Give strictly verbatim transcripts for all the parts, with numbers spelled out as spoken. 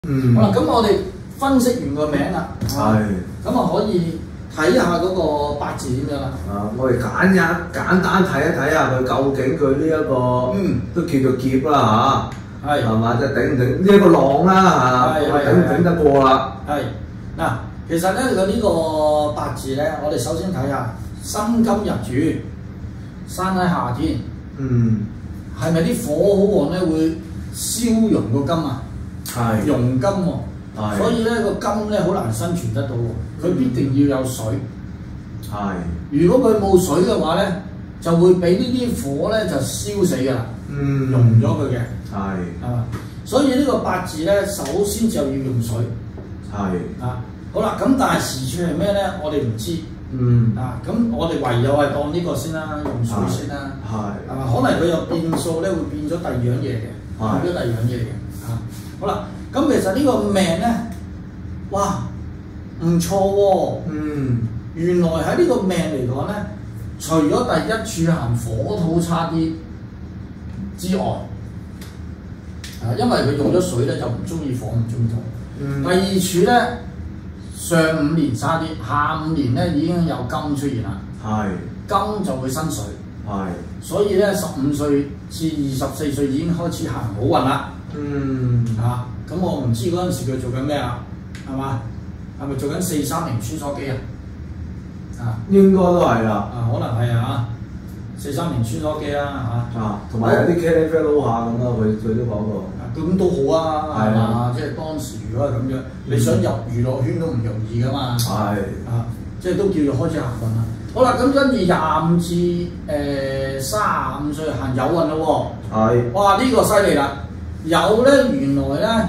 嗯。 好啦，咁我哋分析完個名啦， 係。 咁啊可以睇下嗰個八字點樣啦。 啊，我哋簡一簡單睇一睇下佢究竟佢呢一個， 嗯， 都叫做劫啦嚇， 係係嘛？即係頂唔頂呢一個浪啦嚇，頂唔頂得過啦？ 係嗱，其實咧佢呢個八字咧，我哋首先睇下辛金入主，生喺夏天， 嗯， 係咪啲火好旺咧會燒溶個金啊？ 係。 溶金喎。 係。 所以咧個金咧好難生存得到喎，佢必定要有水。 係。 如果佢冇水嘅話咧，就會俾呢啲火咧就燒死㗎啦， 嗯， 溶咗佢嘅。 係。 係嘛？所以呢個八字咧，首先就要用水。 係。 啊，好啦，咁但係時處係咩咧？我哋唔知。 嗯。 啊，咁我哋唯有係當呢個先啦，用水先啦。 係。 係嘛？可能佢有變數咧，會變咗第二樣嘢嘅，變咗第二樣嘢嘅。啊，好啦。咁其實呢個命咧，哇，唔錯喎。 嗯。 原來喺呢個命嚟講咧，除咗第一處行火土差啲之外，啊，因為佢用咗水咧，就唔中意火，唔中意土。 嗯。 第二處咧，上五年差啲，下五年咧已經有金出現啦。 係。 金就會生水。 係。 所以咧，十五歲至二十四歲已經開始行好運啦。 嗯。 啊。咁我唔知嗰陣時佢做緊咩啊？係嘛？係咪做緊四三零穿梭機啊？啊， 應該都係啦。 啊，可能係啊，四三零穿梭機啦嚇。 啊，同埋有啲 K F L 下咁啦，佢佢都講過。 咁都好啊，係嘛？即係當時如果係咁樣，你想入娛樂圈都唔容易噶嘛。 係。 啊，即係都叫做開始行運啦。好啦，咁跟住廿五至誒三十五歲行有運咯喎。 係。 哇！呢個犀利啦！有咧，原來咧。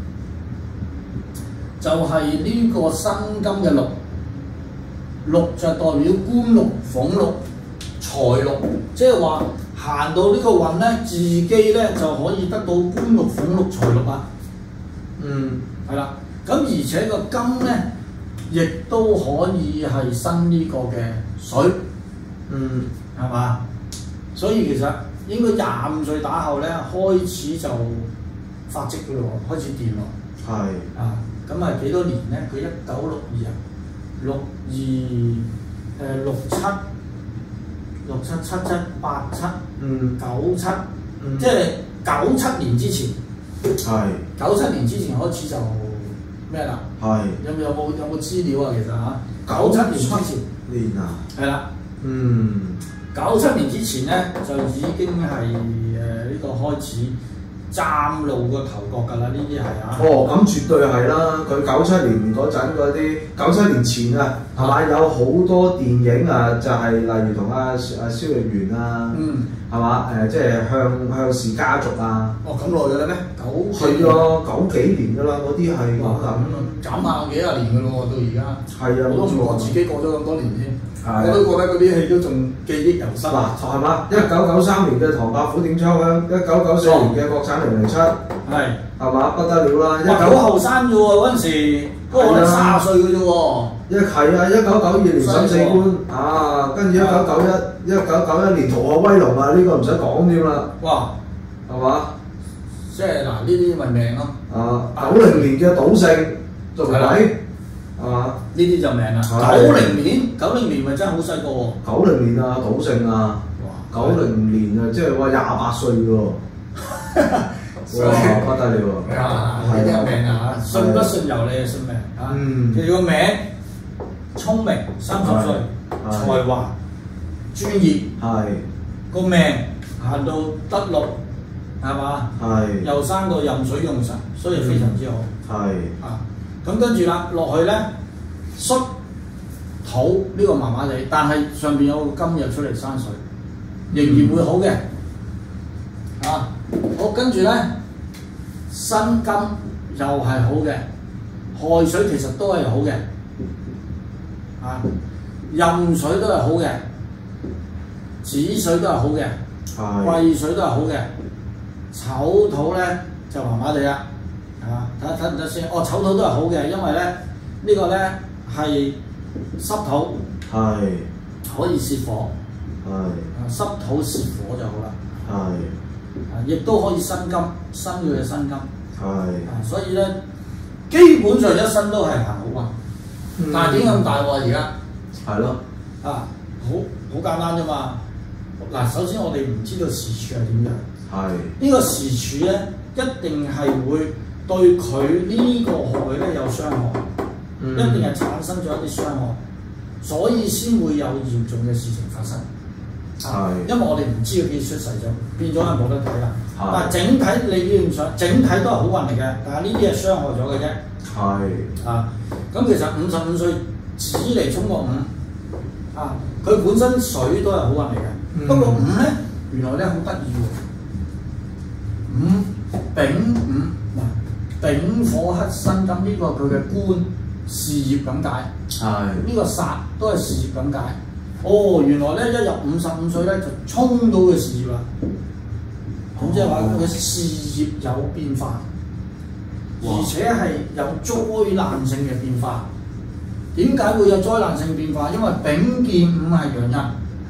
就係呢個辛金嘅祿，祿就代表官祿、俸祿、財祿，即係話行到呢個運咧，自己咧就可以得到官祿、俸祿、財祿啦。 嗯， 係啦，咁而且個金咧，亦都可以係生呢個嘅水。 嗯， 係嘛？所以其實應該廿五歲打後咧，開始就發跡嘅咯喎，開始掂喎。 係。 啊。咁係幾多年咧？佢一九六二啊，六二誒六七六七七七八七，嗯，九七，嗯，即係九七年之前。 係。九七年之前開始就咩啦？ 係。 有有冇有冇資料啊？其實嚇，九七年之前。 年啊。係啦。 嗯。 九七年之前咧，就已經係誒呢個開始。嶄露個頭角㗎啦，呢啲係啊！ 哦，咁絕對係啦。佢九七年嗰陣嗰啲，九七年前啊，係嘛？有好多電影啊，就係、是、例如同阿阿蕭若元啊，嗯，係嘛？誒、呃，即係向向氏家族啊。 哦，咁耐㗎啦咩？九係啊，九幾年㗎啦，嗰啲係講緊。 斬下幾廿年㗎咯喎，到而家。係啊，我都唔覺自己過咗咁多年添。我都覺得嗰啲戲都仲記憶猶新。嗱， 係嘛？一九九三年嘅《唐伯虎點秋香》，一九九四年嘅國產零零七，係係嘛？不得了啦！ 哇，好後生啫喎，嗰陣時，不過我哋卅歲嘅啫喎。一係啊，一九九二年審死官啊，跟住一九九一、一九九一年《逃學威龍》啊，呢個唔使講添啦。哇，係嘛？ 即係嗱，呢啲咪命咯。 啊，九零年嘅賭聖，仲係。係嘛？ 呢啲就命啦！九零年，九零年咪真係好細個喎。 九零年啊，賭聖啊，九零年啊，即係話廿八歲喎。哇，不得了喎！ 啊，呢啲係命啊嚇，信不信由你啊，信命啊。嗯。佢個名聰明，三十歲，才華，專業。係。個命行到得六，係嘛？係。又生個壬水用神，所以非常之好。係。啊。咁跟住啦，落去咧，戌土呢個麻麻地，但係上邊有個金又出嚟生水，仍然會好嘅。啊，好跟住咧，辛金又係好嘅，亥水其實都係好嘅。啊，壬水都係好嘅，子水都係好嘅，癸水都係好嘅，丑土咧就麻麻地啦。係嘛？睇睇唔睇先？哦，丑土都係好嘅，因為咧呢、呢個咧係濕土，係可以泄火，係濕土泄火就好啦。係啊，亦都可以生金，生佢嘅生金。係啊，所以咧基本上一生都係行好運。 嗯、 但係點解咁大喎？而家係咯， 啊，好好簡單啫嘛。嗱，首先我哋唔知道時柱係點樣。係。呢個時柱咧，一定係會對佢呢個害咧有傷害，嗯、一定係產生咗一啲傷害，所以先會有嚴重嘅事情發生。係。因為我哋唔知佢幾出世咗，變咗係冇得睇啦。但係整體你理論上整體都係好運嚟嘅，但係呢啲係傷害咗嘅啫。係。啊，咁其實五十五歲子嚟衝個五，啊，佢本身水都係好運嚟嘅。嗯、不過五咧，原來咧好得意喎。五丙五嗱，丙火克辛金呢個佢嘅官事業咁解。係。呢個煞都係事業咁解。哦，原來咧一入五十五歲咧就衝到佢事業啦。咁即係話佢事業有變化，而且係有災難性嘅變化。點解會有災難性變化？因為丙見五係陽刃，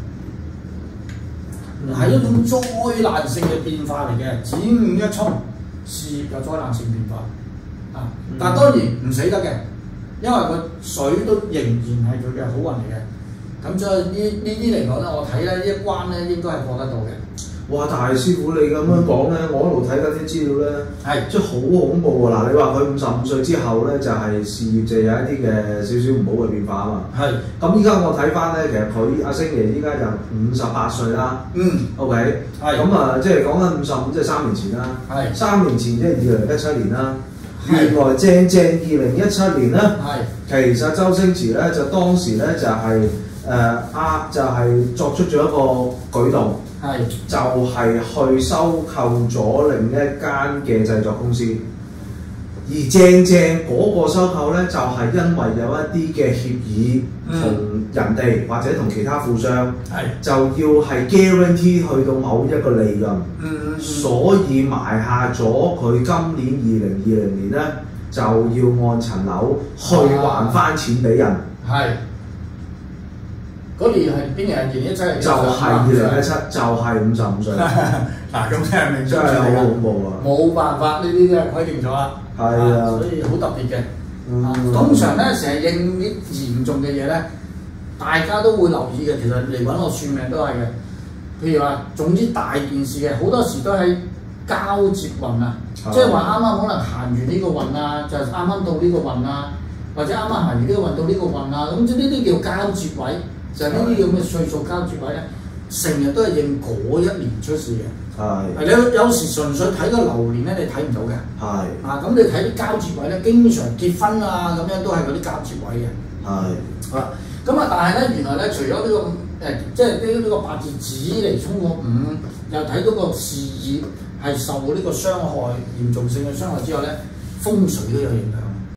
係、嗯、一種災難性嘅變化嚟嘅。子午一衝，事業有災難性變化。啊，嗯、但係當然唔死得嘅，因為個水都仍然係佢嘅好運嚟嘅。咁所以呢呢啲嚟講咧，我睇咧呢一關咧應該係過得到嘅。哇！大師傅你咁樣講咧，我一路睇緊啲資料咧，係即係好恐怖喎！嗱，你話佢五十五歲之後咧，就係、是、事業就有一啲嘅少少唔好嘅變化啊嘛。係。咁依家我睇翻咧，其實佢阿星爺依家就五十八歲啦。嗯。OK。係。咁啊，即係講緊五十五，即係三年前啦。係。三年前即係二零一七年啦。原來正正二零一七年咧，係。其實周星馳咧就當時咧就係、是。誒啊！就係、是、作出咗一個舉動，係就係去收購咗另一間嘅製作公司，而正正嗰個收購咧，就係、是、因為有一啲嘅協議同人哋、嗯、或者同其他富商，係就要係 guarantee 去到某一個利潤，嗯、所以埋下咗佢今年二零二零年咧就要按層樓去還翻錢俾人，係。嗰年係邊年？係二零一七年。就係二零一七，就係五十五歲。嗱，咁真係明真係好恐怖啊！冇辦法，呢啲都係規定咗啦。係啊，所以好特別嘅。嗯、通常咧，成日應啲嚴重嘅嘢咧，大家都會留意嘅。其實嚟揾我算命都係嘅。譬如話，總之大件事嘅，好多時都係交接運啊，的即係話啱啱可能行完呢個運啊，就啱啱到呢個運啊，或者啱啱行完呢個運到呢個運啊，咁即係呢啲叫交接位。就係呢啲咁嘅歲數交接位咧，成日都係應嗰一年出事嘅。係。係你有時純粹睇個流年咧，你睇唔到嘅。係。啊，咁你睇啲交接位咧，經常結婚啊咁樣都係嗰啲交接位嘅。係。啊，咁啊，但係咧，原來咧，除咗呢、呢個誒、呃，即係呢呢個八字子嚟衝個五，又睇到個事業係受呢個傷害嚴重性嘅傷害之外咧，風水都有影響。